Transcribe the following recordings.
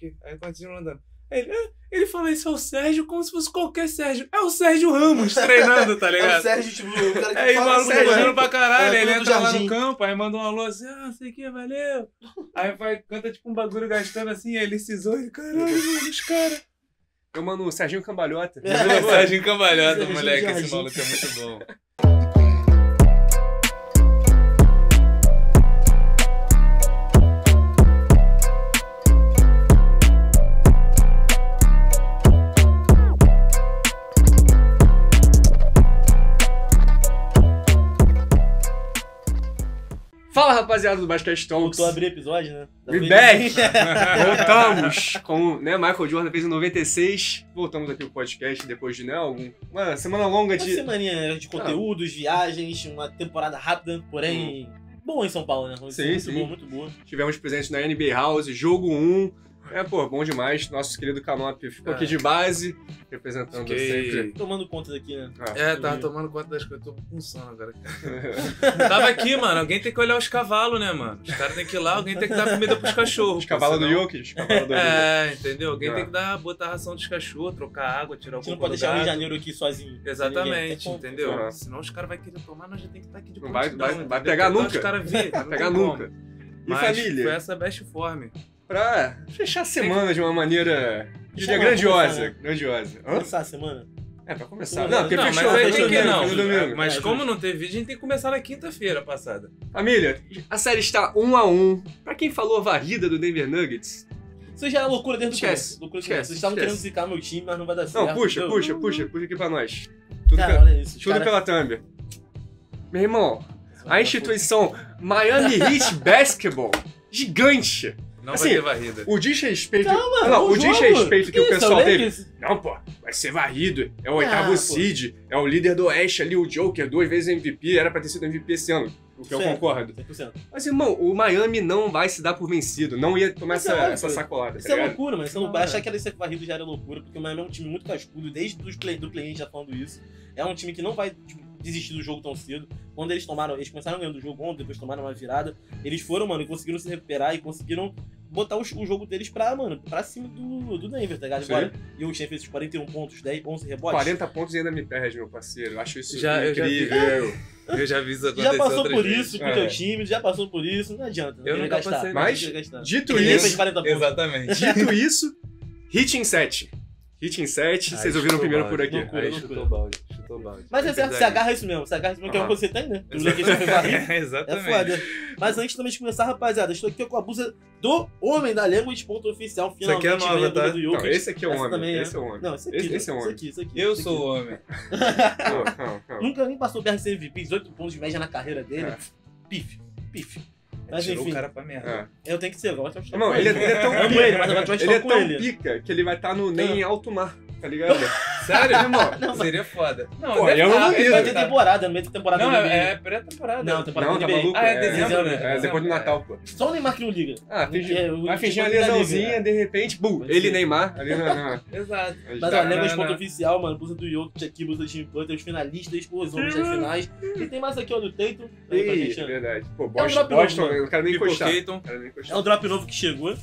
quê. Aí continua andando. Ele fala, esse é o Sérgio como se fosse qualquer Sérgio. É o Sérgio Ramos treinando, tá ligado? É o Sérgio, tipo, o cara que Aí, fala maluco, correndo pra caralho. Ele tudo entra lá jardim. no campo, aí manda um alô assim, sei que, valeu. Aí vai, canta tipo um bagulho gastando assim, aí ele cisou e caralho, mano, os caras. Eu mando o Serginho Cambalhota. O Sérgio Cambalhota, Sérgio moleque, esse Jardim. maluco é muito bom. Fala, rapaziada do Basquete Talks. Voltou a abrir episódio, né? We back! Voltamos com, né, Michael Jordan fez em 96. Voltamos aqui pro podcast depois de, né, uma semana longa Uma de... semaninha de conteúdos, viagens, uma temporada rápida, porém boa em São Paulo, né? Sim, muito sim. boa, muito boa. Tivemos presente na NBA House, jogo 1. Bom demais. Nosso querido Canop ficou aqui de base, representando sempre. Tomando conta daqui, né? Tava tomando conta das coisas, tô com sono agora. Tava aqui, mano, alguém tem que olhar os cavalos, né, mano? Os caras tem que ir lá, alguém tem que dar comida pros cachorros. Os cavalos do Jokic, os cavalos do entendeu? Alguém tem que botar a ração dos cachorros, trocar água, tirar o A gente não cocô pode do deixar o Rio de gato. Janeiro aqui sozinho. Exatamente, Ninguém. entendeu? Uhum. Senão os caras vão querer tomar, nós já tem que estar aqui de Não prontidão, vai entendeu? pegar Então nunca. Os caras vir, Vai pegar nunca. E Mas família? foi essa best form. Pra fechar a semana de uma maneira Deixa grandiosa. começar, né? Grandiosa. Hã? Começar a semana? Pra começar. Não, Porque Não, fechou, mas aí fechou tem que domingo, não. fechou domingo. Mas como não teve vídeo, a gente tem que começar na quinta-feira passada. Família, a série está 1-1. Pra quem falou a varrida do Denver Nuggets... Isso já é loucura desde o Esquece, começo. Loucura esquece, Vocês estavam esquece. querendo zicar meu time, mas não vai dar certo. Não, puxa entendeu? aqui pra nós. Tudo, Cara, olha isso. os tudo caras- pela thumb. Meu irmão, a instituição Miami Heat Basketball, gigante. Não Assim, vai ter varrida. O desrespeito... Calma, não, o jogo. desrespeito que o isso, pessoal é o teve... Lakers? Não, pô, vai ser varrido. É o oitavo pô. seed, é o líder do Oeste ali, o Joker, 2 vezes MVP, era pra ter sido MVP esse ano, o que eu Certo, concordo. 100%. Mas, irmão, o Miami não vai se dar por vencido, não ia tomar Mas é óbvio. essa sacolada, Isso tá é ligado? loucura, mano. Você não Não, vai achar é. que ela ia ser varrido já era loucura, porque o Miami é um time muito cascudo, desde do play-in já falando isso. É um time que não vai desistir do jogo tão cedo. Quando eles começaram ganhando o jogo ontem, depois tomaram uma virada, eles foram, mano, e conseguiram se recuperar e conseguiram botar o jogo deles pra cima do Denver, tá ligado? Sim. Agora, e o Shen fez 41 pontos, 10, 11 rebotes. 40 pontos e ainda me perde, meu parceiro. Eu acho isso Eu já vi. incrível. Eu já vi isso acontecer Já passou outras por vezes. isso com É. o teu time, já passou por isso, não adianta. Não Eu queria nunca gastar. passei, mas- Não queria gastar. Dito Ele isso, fez 40 pontos. Exatamente. dito isso, Hit em 7. Hit em 7, vocês ouviram primeiro por aqui. Loucura, Aí loucura. chutou o balde. Chutou o balde. Mas é certo, você agarra isso mesmo. Você agarra isso mesmo, que é o que você tem, né? O Lakers já foi varrido. É Exatamente. foda. Mas antes também de começar, rapaziada, estou aqui com a blusa do Homem da Language, ponto oficial. Isso aqui é Finalmente nova, veio a blusa tá? do Não, Jokic. esse aqui é o Essa homem. também é. Esse é o homem. Não, esse aqui. Esse é o homem. Isso aqui. Eu isso sou o aqui. homem. Não. Nunca nem passou perto de ser MVP, 18 pontos de média na carreira dele. É. Pife. Mas Tirou enfim, o cara pra merda. É. eu tenho que ser, agora vai te Irmão, ele é tão Amo ele, mas agora tu vai ele é com tão ele. pica que ele vai estar no nem em alto mar, tá ligado? Sério, irmão? Não, mas- Seria foda. Não, Pô, deve eu não tá, duvido. ele Vai vai ter tá. temporada, no meio da temporada Não, do NBA. é pré-temporada. Não, temporada Não, do tá NBA. maluco? Ah, é dezembro, né? É depois do Natal, pô. Só o Neymar que não liga. Ah, vai fingir uma Tipo, lesãozinha, de repente, bum, Pode ele ser. Neymar, ali na... Exato. Mas Tá, olha, lembra os não, pontos não. oficial, mano. Blusa do Jokic aqui, blusa do Jimmy Butler, os finalistas, os homens das finais. E tem mais aqui, ó, do Tatum. Aí pra gente, Ih, ó. verdade. Pô, É um drop Boston, novo, mano. eu não quero nem People encostar. Keaton. Não quero nem É encostar. o drop novo que chegou.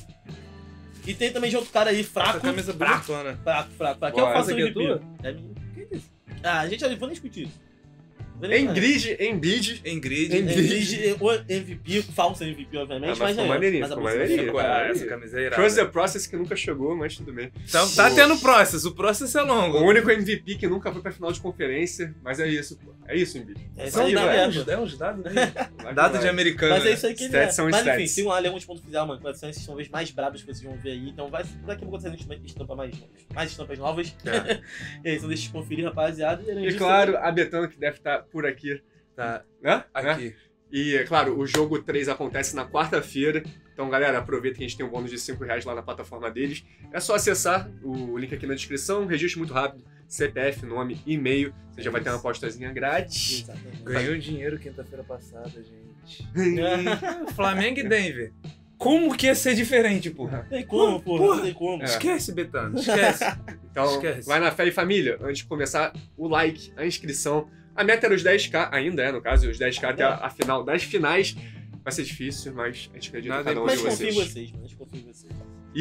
E tem também de outro cara aí, Essa fraco. camisa Fraco. bonitona. Aqui eu Bora. faço Essa aqui é MVP. tua? É minha. Ah, a gente já vou nem discutir isso. Vou nem falar. Embiid, Ingrid. Exige o MVP, falso MVP, obviamente, mas ficou é. maneirinho, Mas a ficou bolsa maneirinho. ficou Ah, caralho. essa camisa é irada. Trust the Process que nunca chegou, mas tudo bem. Então, tá tendo process. O process é O longo. único MVP que nunca foi pra final de conferência, mas é isso, pô. É isso, Embiid. É isso São aí, vai. dados. uns dados. Vai Dado que de vai. americano. Mas é né? isso aí que ele Stats é. são Mas stats. enfim, tem um ali, alguns pontos oficial, mano. Que são esses talvez mais brabos que vocês vão ver aí. Então vai, daqui a pouco vocês estampa mais estampas novas. É. E aí, então deixa eu conferir, rapaziada. além E disso, claro, a Betano que deve estar por aqui, Tá né? aqui. E, é claro, o jogo 3 acontece na quarta-feira. Então, galera, aproveita que a gente tem um bônus de R$5 lá na plataforma deles. É só acessar o link aqui na descrição, registro muito rápido, CPF, nome, e-mail. Você já vai ter uma apostazinha grátis. Exatamente. Ganhou dinheiro quinta-feira passada, gente. Flamengo e Denver. Como que ia ser diferente, porra? Não tem como, porra. Não tem como. É. Esquece, Betano. Esquece. Então, Esquece. vai na fé e família. Antes de começar, o like, a inscrição. A meta era os 10k, ainda é, no caso, os 10k até a final das finais. Vai ser difícil, mas a gente acredita em Nada cada um Mas de confio em vocês. vocês, mano. Confio em vocês. E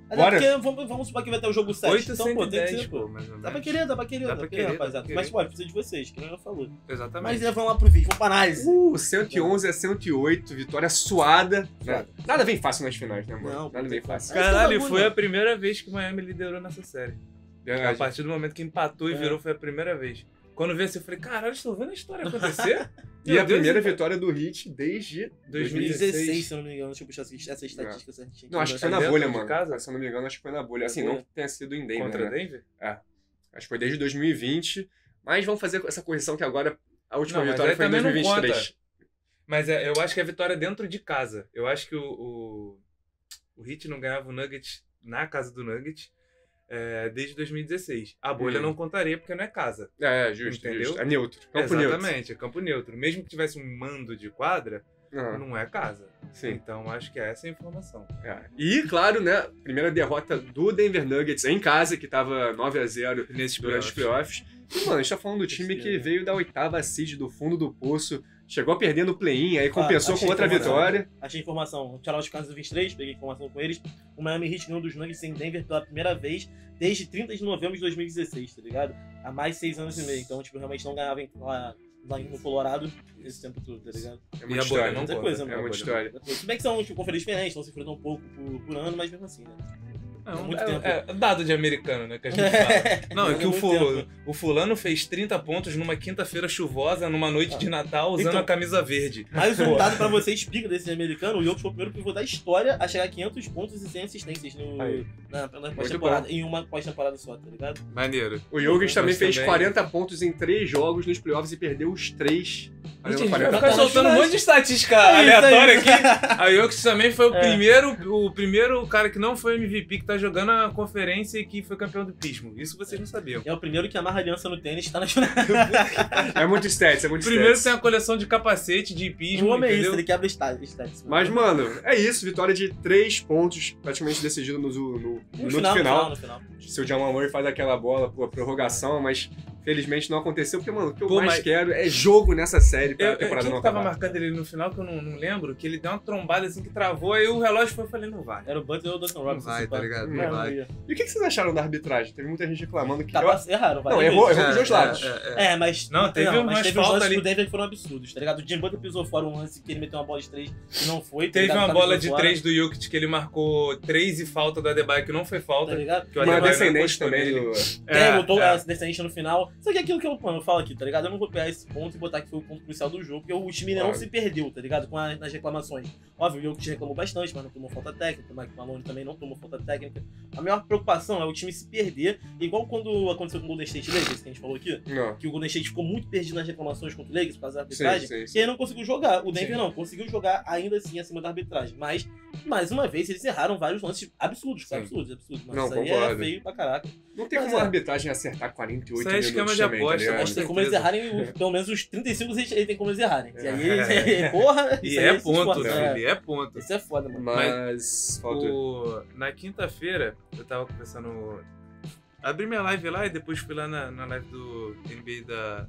Até Bora? porque vamos supor que vai ter o jogo 7. Então, pô, tem que 810, ser, pô, pô. mais ou menos. Dá pra querer, rapaziada. pra querer. Mas, pô, precisa de vocês, que nem eu falou. Exatamente. Mas vamos lá pro vídeo, vamos pra análise. 111 a 108, vitória suada. Né? Suada. Nada vem fácil nas finais, né, mano? Não, Nada vem fácil. Caralho, Mas foi tá a primeira vez que o Miami liderou nessa série. A partir do momento que empatou e virou, foi a primeira vez. Quando eu vi assim, eu falei, caralho, estou vendo a história acontecer? E Meu a Deus, primeira cara. vitória do Heat desde 2016, se eu não me engano. Deixa eu puxar essa estatística certinha. Não, acho que foi na Dentro bolha, de mano. casa? Se eu não me engano, acho que foi na bolha. Assim, Na não bolha? que tenha sido em Denver, Contra né? Denver? Acho que foi desde 2020. Mas vamos fazer essa correção que agora a última Não, mas vitória aí foi em também não 2023. Mas eu acho que é a vitória dentro de casa. Eu acho que o Heat não ganhava o Nuggets na casa do Nuggets desde 2016. A bolha não contaria porque não é casa. Justo, Entendeu? justo. É neutro. Campo Exatamente, é campo neutro. Mesmo que tivesse um mando de quadra, neutro. não é casa. Sim. Então acho que é essa a informação. E, claro, né, primeira derrota do Denver Nuggets em casa, que tava 9-0 Nesses durante os playoffs. E, mano, a gente tá falando do time que veio da 8ª seed do fundo do poço, chegou perdendo o play-in, aí compensou com achei outra informação. vitória. Achei informação. Tirar os casos do 23, peguei informação com eles. O Miami Heat ganhou dos Nuggets em Denver pela primeira vez desde 30 de novembro de 2016, tá ligado? Há mais 6 anos e meio. Então, tipo, realmente não ganhava lá no Colorado esse tempo todo, tá ligado? É E a muita bolha história. não Muita conta. coisa, É mano. muita história. Se bem que são tipo, conferências diferentes, estão se enfrentando um pouco por ano, mas mesmo assim, né? Muito tempo. É dado de americano, né? Que a gente fala. Não, é que Muito tempo. o fulano fez 30 pontos numa quinta-feira chuvosa, numa noite de Natal, usando Então, a camisa verde. Mais um dado pra vocês, pica desse americano, o Jokic foi o primeiro pivô da história a chegar a 500 pontos e 100 assistências na pós-temporada, em uma pós-temporada só, tá ligado? Maneiro. O Jokic também Mas fez também- 40 pontos em 3 jogos nos playoffs e perdeu os 3. Gente, a gente vai 40 ficar pontos. soltando um monte de estatística É isso aleatória aí. aqui. A Jokic também foi É. o primeiro cara que não foi MVP, que tá jogando a conferência e que foi campeão do pismo. Isso vocês não sabiam. É o primeiro que amarra aliança no tênis, tá na final. É muito stats, é muito Primeiro stats. tem a coleção de capacete, de O pismo, homem é isso, entendeu? ele quebra stats. Mas, mano, é isso. Vitória de 3 pontos, praticamente decidido no minuto final. no final. Se o Jamal Murray faz aquela bola, pô, prorrogação, mas felizmente não aconteceu, porque, mano, o que eu Pô, mais mas- quero é jogo nessa série pra Eu, temporada quem não que tava acabar. marcando ele no final, que eu não lembro, que ele deu uma trombada assim que travou, aí o relógio foi, eu falei, não vai. Era o Butler ou o Duncan Não Robinson. vai, se pá. tá ligado? Não Não vai. ia. E o que vocês acharam da arbitragem? Teve muita gente reclamando que... Erraram, vai. Não, errou pros dois lados. Mas. Não, teve umas mas teve uns faltas lances ali. do Denver que foram absurdos, tá ligado? O Jim Butler pisou fora um lance que ele meteu uma bola de 3 e não foi. tá Teve ligado? uma Tava bola pisou de fora, 3 do Jokic que ele marcou 3 e falta do Adebayo, que não foi falta. Tá ligado? Que o Uma Adebayo não descendente encostou também nele. do... Botou a descendente no final. Só que aquilo que eu falo aqui, tá ligado? Eu não vou pegar esse ponto e botar que foi o ponto crucial do jogo, porque o time não Claro. se perdeu, tá ligado? Nas reclamações. Óbvio, o Jokic reclamou bastante, mas não tomou falta técnica. O Mike Malone também não tomou falta técnica. A maior preocupação é o time se perder, igual quando aconteceu com o Golden State Lakers, que a gente falou aqui. Não. Que o Golden State ficou muito perdido nas reclamações contra o Lakers por causa da Sim, arbitragem. sim, E sim. aí não conseguiu jogar. O Denver Sim. não, conseguiu jogar ainda assim acima da arbitragem. Mas, mais uma vez, eles erraram vários lances absurdos. Sim. Absurdos. Mas Não, isso aí concordo. é feio pra caraca. Não tem Mas como a é. arbitragem acertar 48 Isso é minutos esquema de também, aposta, tá ligado? Mas tem como eles certeza. errarem, pelo menos os 35 eles tem como eles errarem. E aí, É. porra, E isso aí é eles se ponto, esforçam, né? é. Ele é ponto. Isso é foda, mano. Mas... Faltou. Na quinta-feira, eu tava conversando. Abri minha live lá e depois fui lá na live do NBA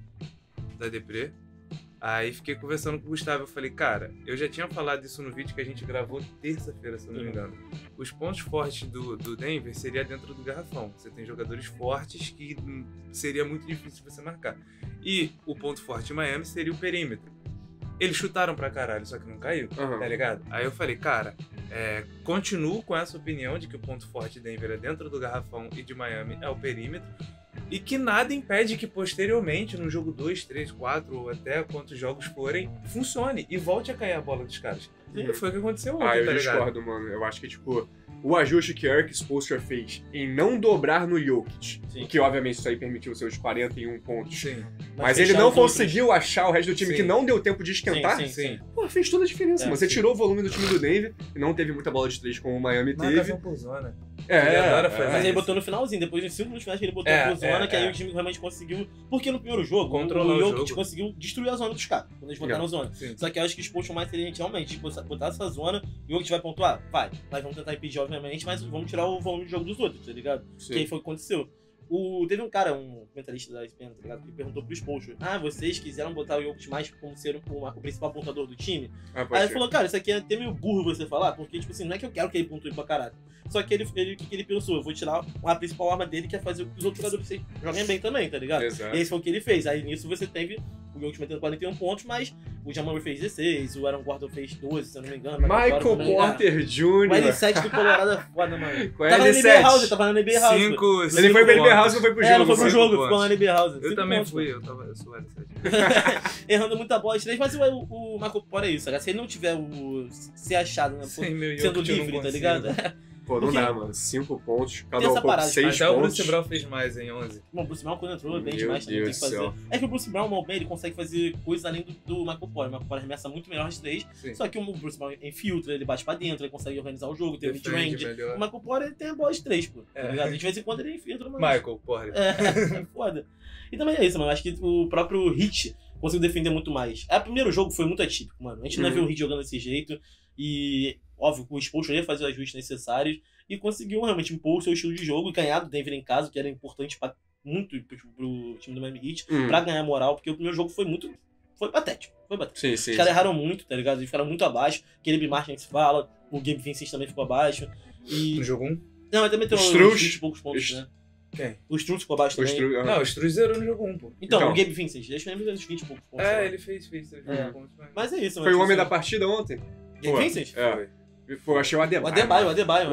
da Deprê. Aí fiquei conversando com o Gustavo. Eu falei, cara, eu já tinha falado isso no vídeo que a gente gravou terça-feira, se eu não me engano. Os pontos fortes do Denver seria dentro do garrafão. Você tem jogadores fortes que seria muito difícil você marcar. E o ponto forte de Miami seria o perímetro. Eles chutaram pra caralho, só que não caiu, Aham. tá ligado? Aí eu falei, cara, continuo com essa opinião de que o ponto forte de Denver é dentro do garrafão e de Miami é o perímetro. E que nada impede que posteriormente, no jogo 2, 3, 4 ou até quantos jogos forem, funcione e volte a cair a bola dos caras. E foi o que aconteceu ontem, Eu tá ligado? discordo, mano. Eu acho que, tipo, o ajuste que Eric Spoelstra fez em não dobrar no Jokic, Sim. que obviamente isso aí permitiu seus 41 pontos, Sim, mas ele fechar não os outros- conseguiu achar o resto do time Sim. que não deu tempo de esquentar, Sim, sim. pô, fez toda a diferença, É, mano. Você sim. tirou o volume do time do Denver e não teve muita bola de 3 como o Miami teve. marcação por zona. Ele adora fazer Mas isso. ele botou no finalzinho, depois dos 5 minutos finais que ele botou a zona, que aí o time realmente conseguiu. Porque no primeiro jogo, Controlar o o Jokic jogo. conseguiu destruir a zona dos caras, quando eles botaram a zona. Sim. Só que eu acho que os Spurs são mais inteligentes realmente, botar essa zona, o Jokic vai pontuar? Vai. Mas vamos tentar impedir, obviamente, mas vamos tirar o volume do jogo dos outros, tá ligado? Sim. Que aí foi o que aconteceu. Teve um cara, um comentarista da ESPN, tá ligado? Que perguntou pro Spolstra: vocês quiseram botar o Jokic mais como ser o principal pontuador do time? Aí ele falou: cara, isso aqui é até meio burro você falar, porque, tipo assim, não é que eu quero que ele pontue pra caralho. Só que o que ele pensou? Eu vou tirar a principal arma dele, que é fazer com que os outros jogadores joguem bem também, tá ligado? Exato. E esse foi o que ele fez. Aí nisso você teve o Jokic metendo 41 pontos, mas o Jamal fez 16, o Aaron Gordon fez 12, se eu não me engano. Michael Porter Jr. O L7 do Colorado é foda, mano. Com Tava na L7. NBA House, tava na NBA House. Ele foi pra NBA House ou foi pro jogo? Não foi pro jogo, pontos. ficou na NBA House. Eu também pontos, fui, eu sou L7. Errando muita bola de 3, mas o Michael Porter é isso, cara. Se ele não tiver se achado, né, Sem meu sendo Jokic, eu não livre, tá consigo. ligado? Pô, não Porque- dá, mano. 5 pontos, cada Tem um essa pouco, parada, 6 Até o pontos. Bruce Brown fez mais em 11. Bom, o Bruce Brown quando entrou bem Meu demais também, tem Deus que fazer. do céu. É que o Bruce Brown, mal bem, ele consegue fazer coisas além do Michael Porter. O Michael Porter arremessa muito melhor de 3, Sim. só que o Bruce Brown infiltra, ele bate pra dentro, ele consegue organizar o jogo, tem o Defende mid-range. melhor. O Michael Porter ele tem a bola de 3, pô. Tá É. ligado? De vez em quando ele infiltra, mas... Michael Porter. É foda. E também é isso, mano. Acho que o próprio Hit conseguiu defender muito mais. O primeiro jogo foi muito atípico, mano. A gente não viu o Hit jogando desse jeito. E, óbvio, o Spolstra ia fazer os ajustes necessários. E conseguiu realmente impor o seu estilo de jogo e ganhar do Denver em casa, que era importante muito pro time do Miami Heat, pra ganhar moral, porque o primeiro jogo foi patético. Foi patético. Sim, sim. Os caras erraram muito, tá ligado? Eles ficaram muito abaixo. Caleb Martin que se fala, o Gabe Vincent também ficou abaixo. E... No jogo 1? Não, mas também tem uns Struz. 20 e poucos pontos, né? Quem? O Struz ficou abaixo também. Não, o Struz zerou no jogo 1, pô. Então, Então. o Gabe Vincent, deixa eu lembrar dos 20 e poucos pontos. É, né? ele fez 3 É. pontos. Mas é isso, Foi o homem da da partida ontem? Gabe Pô, Vincent? É. Pô, achei o O Adebayo. Adebayo.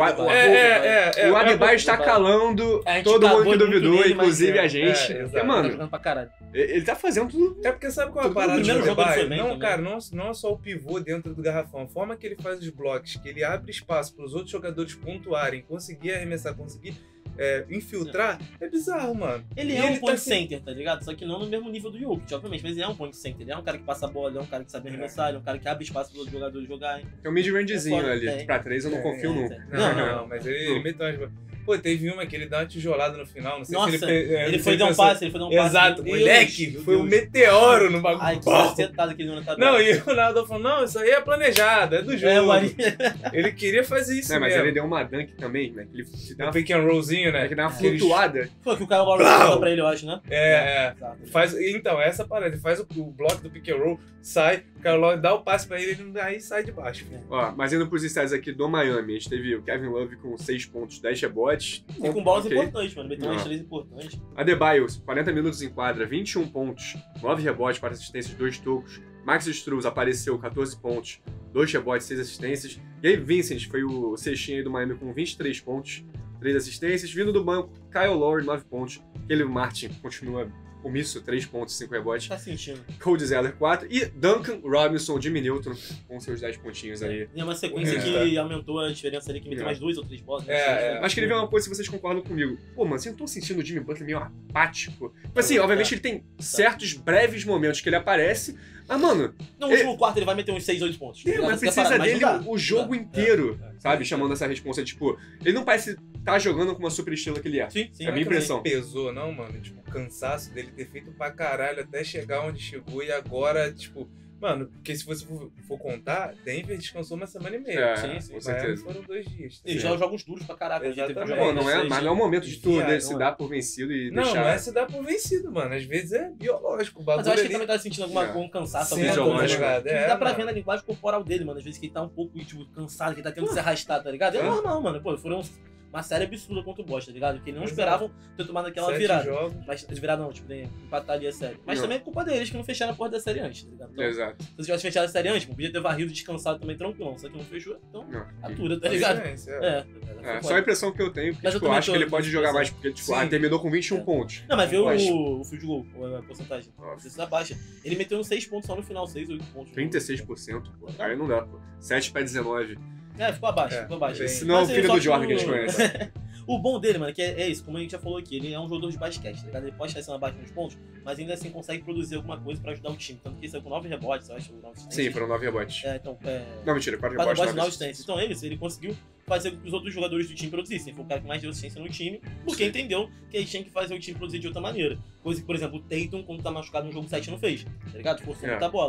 O Adebayo está Adebayo. calando A gente todo mundo cavou que muito duvidou, nele, mas inclusive é. a gente. É, Porque, exato. Tá mano, jogando pra caralho. ele tá fazendo tudo. É porque sabe qual é a No parada do primeiro jogo ele foi Adebayo? bem Não, também. cara, não é só o pivô dentro do garrafão. A forma que ele faz os blocos, que ele abre espaço para os outros jogadores pontuarem, conseguir arremessar, conseguir infiltrar, é bizarro, mano. Ele E é um tá point assim- center, tá ligado? Só que não no mesmo nível do Jokic, obviamente. Mas ele é um point center. Ele é um cara que passa a bola, ele é um cara que sabe arremessar, ele é um cara que abre espaço para os jogadores jogarem. Tem um mid-rangezinho É foda, ali. tem. Pra 3 eu não confio nunca. Não, mas ele meteu umas... Pô, teve uma que ele dá uma tijolada no final, não sei Nossa, se ele não foi sei dar um pensou- passe, Exato, Meu moleque, Deus, foi meu um Deus. meteoro no bagulho. Ai, que Bom. acertado que ele deu na cabeça. Não, e o Ronaldo falou, não, isso aí é planejado, é do jogo. É, o Ari... Ele queria fazer isso Não, mas mesmo. ele deu uma dunk também, né? Que ele dá Um uma, pick and rollzinho, né? que dá uma Aqueles- flutuada. Foi que o Kyle Lowry Blau! mandou pra ele, eu acho, né? É. Exato. Então, essa parada, ele faz o bloco do pick and roll, sai, o cara logo dá o passe pra ele, aí sai de baixo. Ó, mas indo pros stats aqui do Miami, a gente teve o Kevin Love com 6 pontos, 10 rebotes. E com bolas Ok. importantes, mano. Meteu umas Não. 3 importantes. Adebayo, 40 minutos em quadra, 21 pontos, 9 rebotes, 4 assistências, 2 tocos. Max Struz apareceu, 14 pontos, 2 rebotes, 6 assistências. Gabe Vincent foi o cestinho aí do Miami com 23 pontos, 3 assistências. Vindo do banco, Kyle Lowry, 9 pontos. Caleb Martin continua omisso, 3 pontos, 5 rebotes. Tá sentindo. Cody Zeller, 4. E Duncan Robinson, Jimmy Newton, com seus 10 pontinhos aí. E é uma sequência É. que aumentou a diferença ali, que meteu É. mais 2 ou 3 bolas. né? É, Acho que ele vê uma coisa, se vocês concordam comigo. Pô, mano, vocês não estão sentindo o Jimmy Butler meio apático? Tipo assim, obviamente ele tem certos breves momentos que ele aparece, mas, mano, No último quarto ele vai meter uns 6, 8 pontos. mas Essa é a precisa parada, mas dele não dá. o jogo Não dá. inteiro, É. sabe? Chamando essa responsa, tipo, ele não parece estar jogando com uma super estrela que ele é. Sim, sim. É a minha também. impressão. Pesou, não, mano? Tipo, o cansaço dele ter feito pra caralho até chegar onde chegou e agora, tipo... Mano, porque se você for contar, Denver descansou uma semana e meia. É, sim, Miami com certeza. foram 2 dias. Ele joga jogos duros pra caraca. ele teve Exatamente. jogos Pô, não é, seis, mas não é o momento de tu Viado, se não é. dar por vencido e Não, deixar... não é se dar por vencido, mano. Às vezes é biológico. O Mas bagulho eu acho que ele ali... também tá sentindo algum cansaço. Sim, alguma coisa, fisiológico. né? ligado? É, Dá pra mano. ver na linguagem corporal dele, mano. Às vezes que ele tá um pouco, tipo, cansado, que ele tá tendo que se arrastar, tá ligado? É normal, mano. Pô, foram uma série absurda contra o Boston, tá ligado? Que eles não Exato. esperavam ter tomado aquela 7 virada. jogos. Mas virada não, tipo, empatar ali a série. Mas Não. também é culpa deles que não fecharam a porra da série antes, tá ligado? Então, Exato. se eles tivessem fechado a série antes, podia ter varrido e descansado também tranquilão. Só que não fechou, então Não. atura, tá ligado? Paciência, É, É, só a impressão que eu tenho, porque Mas eu tipo, eu também acho tô que ele pode nessa jogar impressão. mais, porque tipo, Sim. terminou com 21 É. pontos. Não, mas vê Eu acho. o field goal, a porcentagem. Nossa. Isso é baixa. Ele meteu uns 6 pontos só no final, 6, 8 pontos. 36%, pô. Aí não dá, pô. 7 pra 19. É, ficou abaixo, É, ficou abaixo. bem- Esse não é o Mas, filho só do que Jordan que a o- gente conhece. O bom dele, mano, que é isso, como a gente já falou aqui, ele é um jogador de basquete, tá ligado? Ele pode estar sendo abaixo nos pontos, mas ainda assim consegue produzir alguma coisa pra ajudar o time. Tanto que ele saiu com 9 rebotes, eu acho. 9 assistências. Sim, foram 9 rebotes. É, então, Não, mentira, 4 4 rebotes, rebotes e 9 9 assistências. Então é isso, ele conseguiu fazer com que os outros jogadores do time produzissem. Foi o cara que mais deu assistência no time, porque entendeu que eles tinham que fazer o time produzir de outra maneira. Coisa que, por exemplo, o Tatum, quando tá machucado no jogo 7, não fez, tá ligado? Forçou É. muita bola.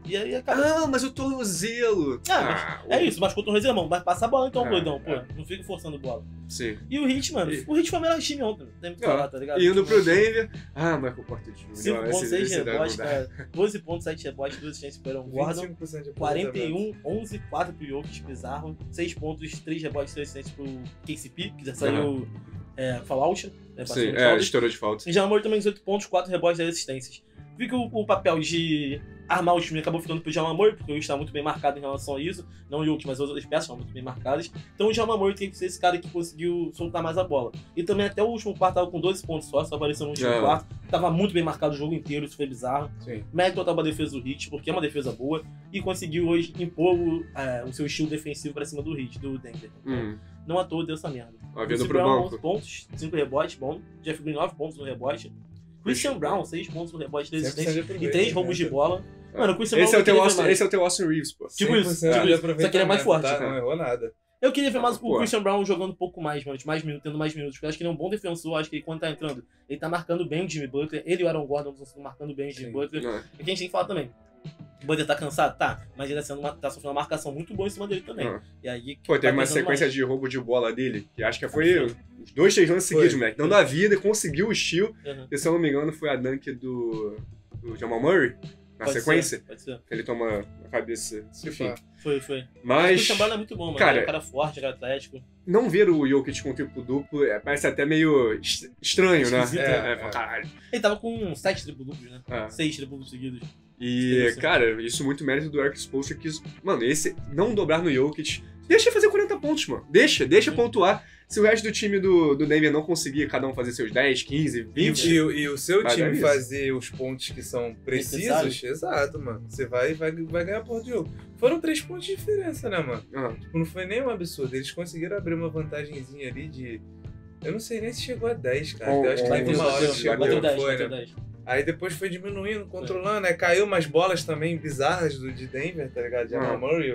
E aí acaba... Ah, mas o tornozelo. É isso, machucou o tornozelo, irmão. Vai passar a bola então, doidão, pô. é. Não fica forçando bola. Sim. E o Heat, mano, o Heat foi o melhor time ontem. Tem que falar, tá ligado? Indo pro Denver. Ah, Michael Porter Jr. 5.6 rebotes, cara. 12.7 rebotes, 2 assistências pro Aaron Gordon. 25% de 41, 11, 4 pro Jokic, bizarro. 6 pontos, 3 rebotes, 3 assistências pro KCP, que já saiu fallout. Sim, estourou de falta. E Jamal Murray também 18 pontos, 4 rebotes, 10 assistências. Vi que o papel de armar o time acabou ficando pro Jamal Murray, porque o Jokic está muito bem marcado em relação a isso. Não o Jokic, mas as outras peças estão muito bem marcadas. Então o Jamal Murray tem que ser esse cara que conseguiu soltar mais a bola. E também até o último quarto tava com 12 pontos só apareceu no último quarto. Tava muito bem marcado o jogo inteiro, isso foi bizarro. Mérito total pra defesa do Heat, porque é uma defesa boa. E conseguiu hoje impor o seu estilo defensivo pra cima do Heat, do Denver. Então, não à toa deu essa merda. Vindo pro banco. 11 pontos, 5 rebotes, bom. Jeff Green 9 pontos no rebote. Christian Brown, 6 pontos no rebote, 3 assistências e 3 roubos de bola. Mano, o Christian Brown... Esse é o teu Austin Reeves, pô. Tipo isso. Só que ele é mais forte. Tá? Não errou nada. Eu queria ver mais o Christian Brown jogando um pouco mais, mano. Mais minutos, tendo mais minutos. Porque eu acho que ele é um bom defensor. Acho que ele, quando tá entrando, ele tá marcando bem o Jimmy Butler. Ele e o Aaron Gordon estão marcando bem o Jimmy Butler. E a gente tem que falar também. O Butler tá cansado? Tá. Mas ele tá sofrendo uma marcação muito boa em cima dele também. E aí, pô, teve uma sequência de roubo de bola dele, que acho que foi uns 2, 3 anos seguidos, moleque. Dando a vida, conseguiu o steal. E se eu não me engano, foi a dunk do Jamal Murray. Na sequência. Pode ser. Ele toma a cabeça. Enfim. Foi. Mas. O Christian Brown é muito bom, mano. Cara, é um cara forte, cara atlético. Não ver o Jokic com triplo duplo parece até meio estranho, né? Caralho. Ele tava com 7 triplo duplos, né? 6 triplo duplos seguidos. E, cara, isso muito mérito do Eric Spoelstra, que, mano, esse não dobrar no Jokic, deixa ele fazer 40 pontos, mano. Deixa pontuar. Se o resto do time do Denver não conseguir cada um fazer seus 10, 15, 20... E o seu time fazer os pontos que são precisos, exato, mano. Você vai ganhar por jogo. Foram 3 pontos de diferença, né, mano? Tipo, não foi nem um absurdo. Eles conseguiram abrir uma vantagenzinha ali de... Eu não sei nem se chegou a 10, cara. Eu acho que teve uma hora que chegou, bateu 10. Aí depois foi diminuindo, controlando, caiu umas bolas também bizarras de Denver, tá ligado? Jamal Murray,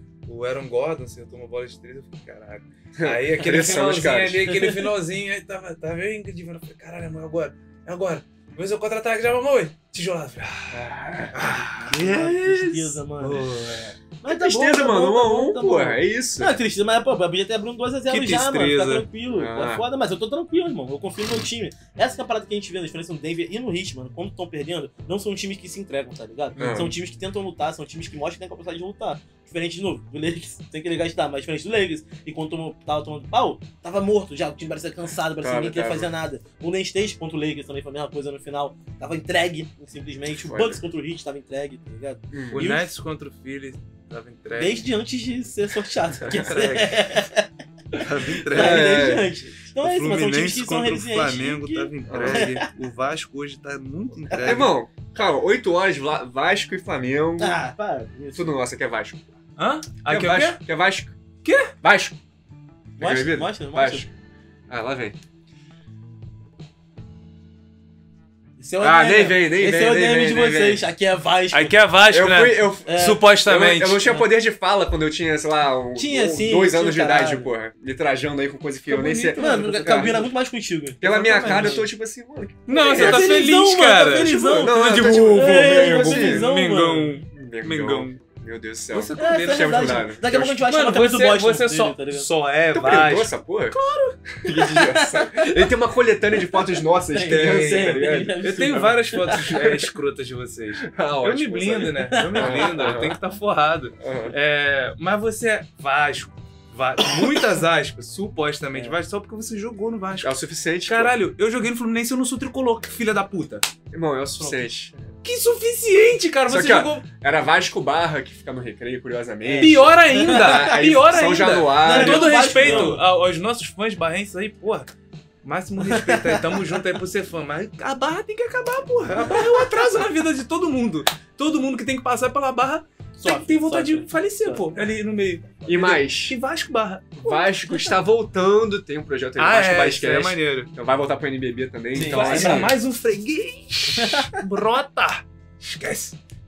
o Aaron Gordon acertou uma bola de 3, eu falei, caralho. Aí aquele finalzinho, aí tava eu e Ingrid, eu falei, caralho, é agora. Mas eu contra-ataque, Jamal Murray, tijolado. Que tristeza, mano. Mas tristeza, mano, 1-1, pô, é isso. Não, é tristeza, mas, pô, podia ter abrindo 2-0 já, mano, fica tranquilo. É foda, mas eu tô tranquilo, irmão, eu confio no meu time. Essa que é a parada que a gente vê na diferença no Denver e no Heat, mano, quando estão perdendo, não são times que se entregam, tá ligado? São times que tentam lutar, são times que mostram que tem capacidade de lutar. Diferente, de novo, do Lakers, tem que ligar de dar, mas diferente do Lakers. E quando tava tomando pau, tava morto já, o time parecia cansado, parecia que ninguém queria fazer nada. O Golden State contra o Lakers também foi a mesma coisa no final, tava entregue, simplesmente. O Bucks contra o Heat tava entregue, tá ligado? O Nets contra o Philly tava entregue. Desde antes de ser sorteado. Tava entregue. Desde antes. Então é isso, mas são times que são resilientes. O Flamengo tava entregue. O Vasco hoje tá muito entregue. Irmão, calma, 8 horas, Vasco e Flamengo. Para. Tudo nosso aqui é Vasco. Hã? Aqui é Vasco? Que é Vasco. Quê? Vasco. Mostra. Vasco. Lá vem. Nem vem. Esse é o DM de vocês. Aqui é Vasco. Aqui é Vasco, né? Supostamente. Eu não tinha poder de fala quando eu tinha, sei lá, 2 anos de idade, caralho. porra. Me trajando aí com coisa que eu nem sei. Mano, combina muito mais contigo. Pela minha cara, eu tô tipo assim, mano. Não, você tá feliz, cara. Tá felizão. Mengão. Meu Deus do céu. Você também não chama de nada. Daqui a pouco a gente vai chamar a cabeça do Boston. Você só é Vasco. Essa porra? Claro. Ele tem uma coletânea de fotos nossas. Eu tenho várias fotos escrotas de vocês. Eu me blindo, né? Eu tenho que estar forrado. Mas você é Vasco. Muitas aspas, supostamente Vasco, só porque você jogou no Vasco. É o suficiente. Caralho, eu joguei no Fluminense e eu não sou tricolor, filha da puta. Irmão, é o suficiente. Que suficiente, cara. Você jogou. Era Vasco Barra, que fica no Recreio, curiosamente. Pior ainda. São Januário. Com todo respeito aos nossos fãs barrenses aí, porra. Máximo respeito aí, tamo junto aí por ser fã. Mas a Barra tem que acabar, porra. A Barra é um atraso na vida de todo mundo. Todo mundo que tem que passar pela Barra tem vontade de falecer, pô. Ali no meio. E mais. E Vasco Barra. Vasco está voltando. Tem um projeto aí, Vasco Basquete. É maneiro. Então vai voltar pro NBB também. Sim, então, vai assim, pra mais um freguês. Brota. Esquece.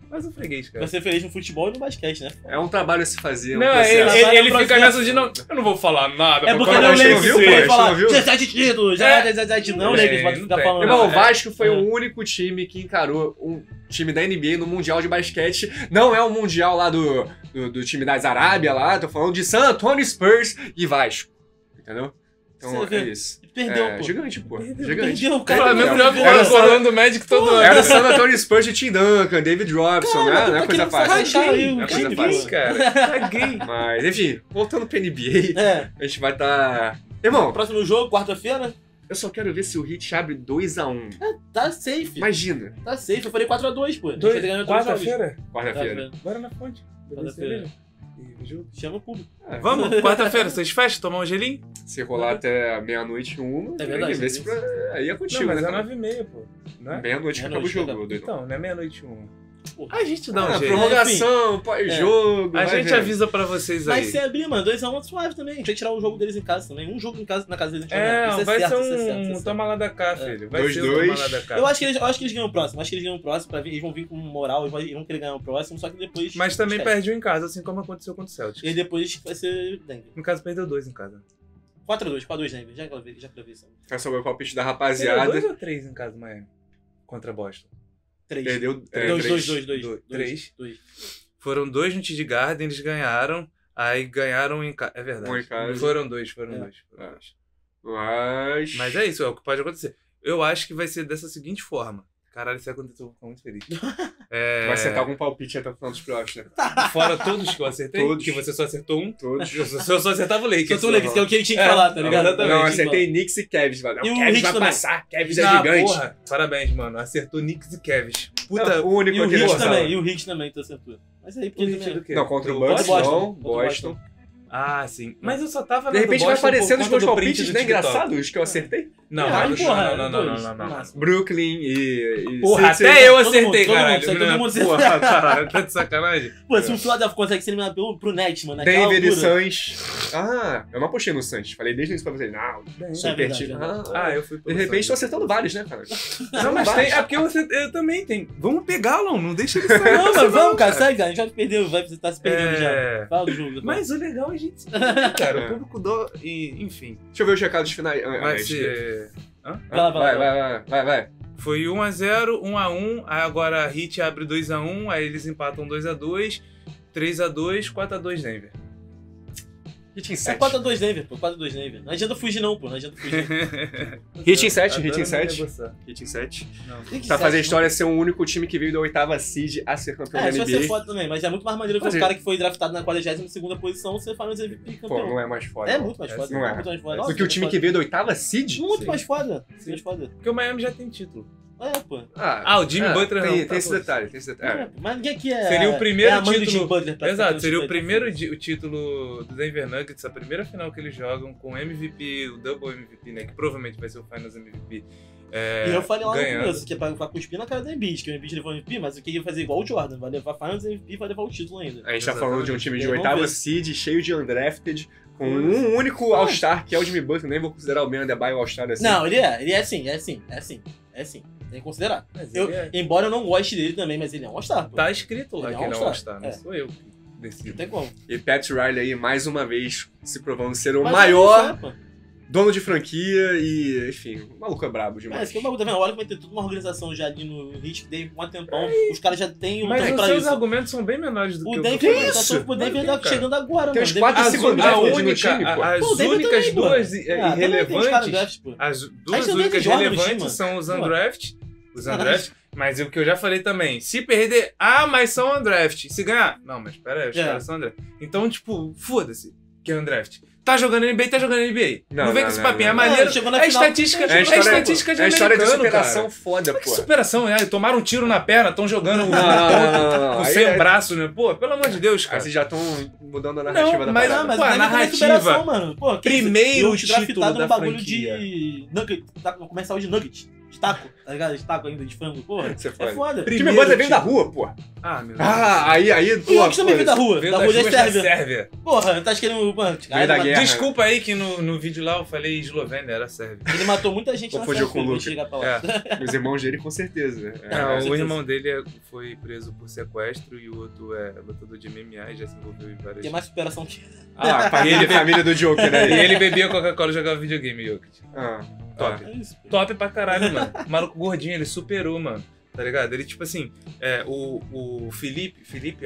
Mas um freguês, cara. Vai ser feliz no futebol e no basquete, né? É um trabalho a se fazer. Não, processo. ele fica nessa de não. Eu não vou falar nada. É porque Quando não a gente lembro não viu, se pô, a ele gente falar não viu. 17 títulos, já 17 não, né? Que eles podem não ficar tem. falando. Irmão, o É. Vasco foi o único time que encarou um time da NBA no Mundial de Basquete. Não é o Mundial lá do time das Arábia lá, tô falando de San Antonio Spurs e Vasco. Entendeu? Então Você é vê. isso. Perdeu, É, pô. gigante, pô. Perdeu, Gigante. perdeu, O cara. Flamengo Perdeu. joga Era com o Orlando Magic todo ano. Era o San Antonio Spurs de Tim Duncan, David Robson, Cara, né? Não é tá coisa querendo fácil. sacar aí Não o é coisa time, fácil. cara. Caguei. Mas, enfim, voltando pra NBA, É. a gente vai estar. Irmão, Próximo jogo, quarta-feira, eu só quero ver se o Heat abre 2-1. tá safe. Imagina. Tá safe. Eu falei 4-2, pô. A gente vai ter ganhado todos os jogos. Quarta-feira? Quarta-feira. Bora na fonte. Beber Quarta-feira. cerveja. E jogo. Chama o público. Vamos? Quarta-feira, vocês fecham? Tomar um gelinho? Se rolar até meia-noite, uma, É tem verdade, que ver se isso. aí é contigo, Não, mas né? é cara? 9h30, pô. Não é? Meia-noite que acaba o Meia-noite, jogo, acaba. doidão. Então, não é meia-noite e uma. Porra. A gente dá um jeito. Prorrogação, pós-jogo. A vai gente vendo. avisa pra vocês aí. Mas se abrir, mano, 2x1 suave também. A gente vai tirar o jogo deles em casa também. Um jogo em casa, na casa deles a gente vai ganhar. Isso Vai certo, ser isso é certo, um isso é certo. toma lá da cá, filho. Vai ser 2-2. um toma lá da cá. Eu acho que eles ganham o próximo. Acho que eles ganham o próximo. Eles vão vir com moral, eles vão querer ganhar o próximo, só que depois. Mas também esquece. perdeu em casa, assim como aconteceu contra o Celtics. E aí depois vai ser Denver. No caso, perdeu 2 em casa. 4x2 Denver. Já gravei isso. Fica sobre o palpite da Perdeu rapaziada. 2 ou 3 em casa, Miami? Contra Boston. 3. Perdeu 3. 2. Foram 2 no TD Garden, eles ganharam. Aí ganharam em casa. É verdade. Um em casa. Foram 2. Mas é isso, é o que pode acontecer. Eu acho que vai ser dessa seguinte forma. Caralho, isso aconteceu, eu vou ficar muito feliz. Vai acertar algum palpite até o final dos playoffs, né? Fora todos que eu acertei, Todos. que você só acertou um. Todos. Eu só acertava o Lakers. Só tu lembra, que é o que ele tinha que falar, tá ligado? exatamente. Não, Ele tinha que acertei Knicks e Cavs, mano. E O o Cavs Heat vai também. passar, Cavs é Ah, gigante. porra. Parabéns, mano. Acertou Knicks e Cavs. Puta, O único E o aqui Heat nessa também, sala. e o Heat também tu acertou. Mas aí, o porque Heat também... do quê? Não, contra o Do Bucks Boston. não. Contra o Boston. Ah, sim. Mas eu só tava De repente do vai Boston aparecendo por os meus conta do print palpites, do né? TikTok. Engraçados os que eu acertei. Não, Ah, mas porra, não. Brooklyn e Porra, Sixers. até eu Todo acertei, mundo, todo caralho. mundo, todo mundo acertou. Porra, caralho, tá de sacanagem? Pô, se o Philadelphia consegue ser eliminado pro Nets, mano, naquela Denver e altura... Suns. Ah, eu não apostei no Suns. Falei desde o início pra vocês. Não, É super verdade, time. é verdade. Ah, eu fui De pelo repente tô Suns. acertando vários, né, cara? Não, mas tem. É porque eu também tenho. Vamos pegá-lo, não deixa ele sair. Não, mas vamos, cara, segue, cara. A gente já perdeu, você tá se perdendo já. É. Fala do jogo. Mas o legal é a gente se divertir, cara. É. O público do. Enfim. Deixa eu ver os recados finais. Vai ser. Vai. Foi 1x0, 1x1, aí agora a Heat abre 2x1, aí eles empatam 2x2, 3x2, 4x2 Denver. Hit em É 7. 4x2 Denver, pô, 4x2 Denver. Não adianta fugir não, pô, não adianta fugir. Hit em 7, Adoro hit em me 7. negociar. Hit em 7. Não. Pra fazer a história ser o único time que veio da 8ª seed a ser campeão da Isso vai ser NBA. foda também, mas é muito mais maneiro ver Mas um é. cara que foi draftado na 42ª posição ser Finals MVP campeão. Pô, não é mais foda. É não. muito mais foda, Não é. muito mais foda. Do Nossa, que o time que veio da 8ª seed? Muito Sim. mais foda. Sim. Mais foda. Porque o Miami já tem título. É, pô. Ah, o Jimmy Butler não, tem, tá esse bom. detalhe, tem esse detalhe. É, mas ninguém aqui é. Seria o primeiro é a mãe do título- Jimmy Butler pra Exato, pra- seria o pra- primeiro o título do Denver Nuggets, a primeira final que eles jogam com MVP, o Double MVP, né? Que provavelmente vai ser o Finals MVP. E eu falei lá no ganhando. começo, que é pra cuspir na cara do Embiid, que o Embiid levou o MVP, mas eu queria fazer igual o Jordan, vai levar Finals MVP e vai levar o título ainda. A gente tá falando de um time de Vamos 8ª ver. seed, cheio de undrafted, com um único All-Star, que é o Jimmy Butler. Nem vou considerar o Ben Adebayo All-Star assim. Não, ele é sim. Tem que considerar. Mas Eu, ele é- embora eu não goste dele também, mas ele é um All-Star, pô. Tá escrito lá Ele é que ele é um All-Star. All-Star, não É. sou eu que Não decido. tem como. E Pat Riley aí, mais uma vez, se provando ser o Mas maior é All-Star, pô. dono de franquia e, enfim, o maluco é brabo É, demais. esse que é o bagulho, tá vendo? A hora que vai ter toda uma organização já ali no Hit, que tem um tempão, os caras já têm um Mas tempo os pra seus isso. argumentos são bem menores do que O o que eu Denver, tô tá falando. só o Denver Mas, tá cara, chegando agora, Tem mano. uns quatro Denver- segundos A draft no única, time, pô. as Pô, o Denver únicas também, pô. duas Ah, também tem os caras irrelevantes, draft, pô. as Aí duas também únicas tem Jordan no relevantes time, são os mano. undraft. Os undraft. Mas o que eu já falei também, se perder, mas são undraft. Se ganhar, não, mas pera aí, os É. caras são undraft. Então, tipo, foda-se que é undraft. Tá jogando NBA, tá jogando NBA. Não vem com esse papinho, é não. maneiro. Chegou na É final, estatística, é é estatística de É história de americano, superação cara. foda, Que pô. superação, é? Tomaram um tiro na perna, estão jogando Não. sem Aí o braço, né? Pô, pelo amor de Deus, Aí cara. vocês já estão mudando a narrativa Não, da mas- parada. Mas Pô, a o Denver tem superação, narrativa. mano. Pô, Primeiro eu título draftado da no bagulho franquia. de Nugget, tá, comercial de Nugget. Estaco, tá ligado? Estaco ainda de frango, porra. Isso é É foda. foda. O time bota vem da rua, pô. Ah, meu Deus. Ah, aí, O Jokic também veio da rua. Veio Da das rua da ruas da Sérvia. Sérvia. Porra, tá querendo. Mano, Veio da guerra. Desculpa aí que no vídeo lá eu falei Eslovênia, era Sérvia. ele matou muita gente na Confundiu Sérvia. com o pra Luke. chegar pra lá. Os irmãos dele, com certeza. Não, o certeza. irmão dele foi preso por sequestro e o outro é lutador de MMA e já se envolveu em várias... Tem mais superação que. Ah, família do Joker, E né? ele bebia Coca-Cola e jogava videogame, Jokic. Ah, Top. É isso, pô. Top pra caralho, mano. O maluco gordinho, ele superou, mano. Tá ligado? Ele, tipo assim, o Felipe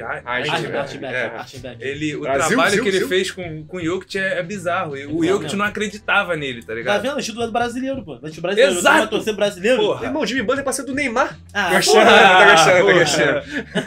ele, o Brasil, trabalho que ele Brasil. fez com o Jokic é bizarro. E o Jokic não acreditava nele, tá Tá ligado? vendo? O título é do brasileiro, pô. O brasileiro. Exato. Vai torcer brasileiro. Porra. Irmão, Jimmy Butler pra ser do Neymar. Ah, Gostando, porra. tá gostando.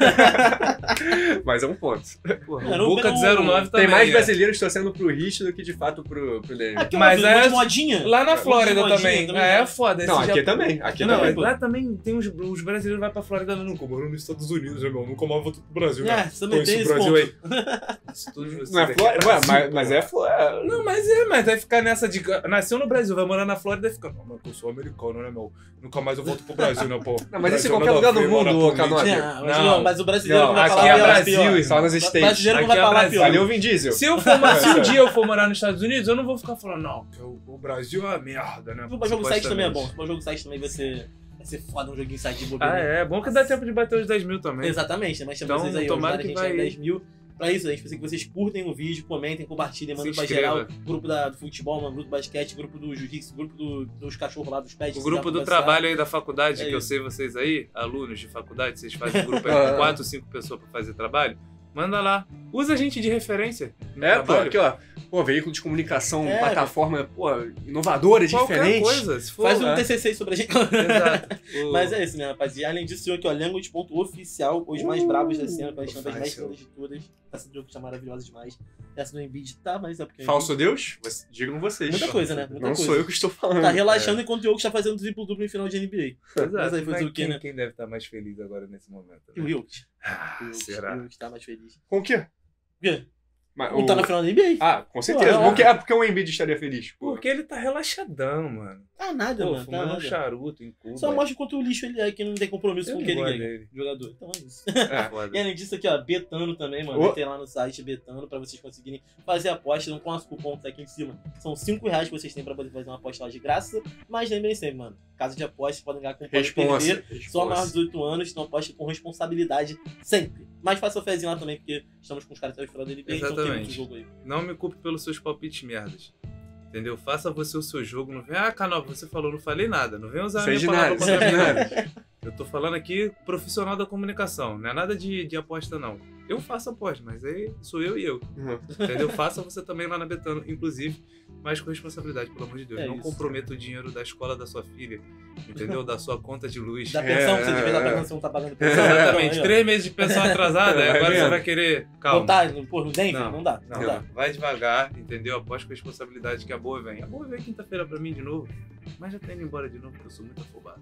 Porra. Mas é um ponto. Porra, Era o Boca de 09 também. Tem mais é. brasileiros torcendo pro Hit do que de fato pro Neymar. Aqui, Mas mas é- de modinha. Lá na Flórida Modinha também. também, É né? foda. Não, esse aqui já- também. Aqui Não, também. lá também tem os brasileiros vai pra Flórida nunca morando nos Estados Unidos, né, meu? Nunca mais volto pro Brasil, É, né? você também tem Conheço esse o Brasil ponto. aí. Isso tudo de vocês Não é aqui Flórida? Brasil, Mas porra. é Flórida. Não, mas vai ficar nessa de. Nasceu no Brasil, vai morar na Flórida e fica. Não, mas eu sou americano, né, meu? Nunca mais eu volto pro Brasil, né, pô? Não, mas isso em Brasil qualquer nada lugar a do ver, mundo, mano, ô, a política. Canoa. Não, mas o brasileiro Não, vai aqui falar é pior, Brasil, pior. irmão. Só nos O States. brasileiro não Aqui vai é falar Brasil. pior. Valeu, Vin Diesel. Se um dia eu for morar nos Estados Unidos, eu não vou ficar falando, não, que o Brasil é uma merda, né? O jogo 7 também é bom. Supostamente. O jogo 7 também vai ser foda, um joguinho site de bobeira. Ah, é bom que dá tempo de bater os 10 mil também. Exatamente, mas chama Então, vocês aí, tomara ajudarem a que gente a vai- 10 mil. Pra isso, a gente precisa que vocês curtem o vídeo, comentem, compartilhem, mandem Se pra inscreva. geral. Grupo do futebol, mano, grupo do basquete, grupo do jiu-jitsu, grupo dos cachorros lá, dos pets. O se grupo quiser do conversar. trabalho aí da faculdade, É que eu isso. sei vocês aí, alunos de faculdade, vocês fazem grupo aí com 4, 5 pessoas pra fazer trabalho, manda lá. Usa a gente de referência no É, pô, trabalho. aqui, ó. Pô, veículo de comunicação, É, plataforma, pô, inovadora, Qualquer diferente. coisa, se for. Faz um é. TCC aí sobre a gente. Exato. Mas é isso, né, rapaziada? Além disso, eu aqui, ó, Language.oficial, os mais bravos da cena, pra gente das mais fácil. todas de todas. Essa do jogo tá maravilhosa demais. Essa do Embiid tá, mas é porque. Falso Deus? Digam vocês. Muita coisa, né? Muita Não coisa. sou eu que estou falando. Tá relaxando enquanto o Diogo está fazendo triplo-duplo em final de NBA. Exato. Mas aí foi Mas o quê, né? quem deve estar mais feliz agora nesse momento? E o Né? Jokic. Ah, O Jokic será? tá mais feliz. Com o quê? Por quê? Mas Não tá na final da NBA? Ah, com certeza. Pô, Porque o Embiid estaria feliz. Pô. Porque ele tá relaxadão, mano. Tá nada, Pô, mano. Tá fumando um nada. charuto em Cuba. Só mostra quanto lixo ele é, que não tem compromisso Eu com não quem gosto ninguém. dele. Jogador. Então é isso. É. Foda. E além disso aqui, ó, Betano também, mano. Ô. Tem lá no site Betano pra vocês conseguirem fazer aposta. Com nosso cupom que tá aqui em cima. São R$5 que vocês têm pra poder fazer uma aposta lá de graça. Mas lembrem sempre, mano. Casa de apostas podem ganhar com pode Responsa. perder. Só maior de 18 anos, então aposta com responsabilidade sempre. Mas faça o fezinho lá também, porque estamos com os caras até o final da NBA, então tem muito Exatamente. jogo aí. Não me culpe pelos seus palpites merdas. Entendeu? Faça você o seu jogo. Não vem, Canova, você falou, não falei nada. Não vem usar a Sei minha de palavra nada, contra sei de mim. nada. Eu tô falando aqui profissional da comunicação. Não é nada de aposta, não. Eu faço aposta, mas aí sou eu e eu. Uhum. Entendeu? Faça você também lá na Betano, inclusive, mas com responsabilidade, pelo amor de Deus. É Não isso. comprometa o dinheiro da escola da sua filha, entendeu? Da sua conta de luz. Da pensão, que você devia dar pra é. pensão, tá pagando pensão. Exatamente. Aí, ó. 3 meses de pensão atrasada, Vai agora você vendo. vai querer. Calma. Botar, pô, no Denver? Não dá. Não dá. Vai devagar, entendeu? Aposta com responsabilidade que a boa vem. A boa vem quinta-feira pra mim de novo, mas já tá indo embora de novo porque eu sou muito afobado.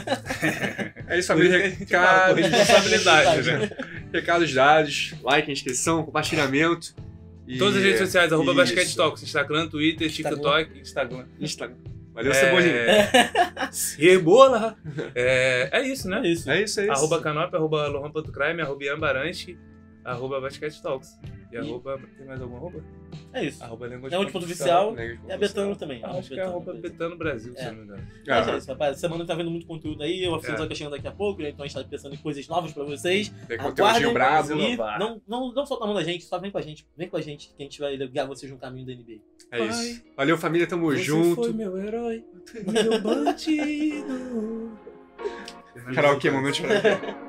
É isso, Por isso amigo. que a gente fala, com responsabilidade, né? Recados dados, like, inscrição, compartilhamento. E... Todas as redes sociais, arroba Isso. Basquete Talks, Instagram, Twitter, TikTok, Instagram. Instagram. Valeu, Cebolinha. Cebola! É isso, né? É isso. É isso, é isso. Arroba Canop, arroba Lohan.crime, arroba Iambarante, arroba Basquete Talks. E arroba. Tem mais alguma arroba? É isso. Arroba Lengua É onde ponto oficial. Legal, É a Betano também. Acho que é arroba Betano Brasil, se É. eu não me engano. Mas é Ah, isso, rapaz. Essa semana tá vendo muito conteúdo aí. O oficina É. tá chegando daqui a pouco, né? Então a gente tá pensando em coisas novas pra vocês. tem Aguardem conteúdinho brabo. e inovar. não solta a mão da gente, só vem com a gente. Vem com a gente que a gente vai guiar vocês no caminho da NBA. É isso. Valeu, família, tamo Você junto. foi meu herói, meu bandido. Karaokê, momento de karaokê.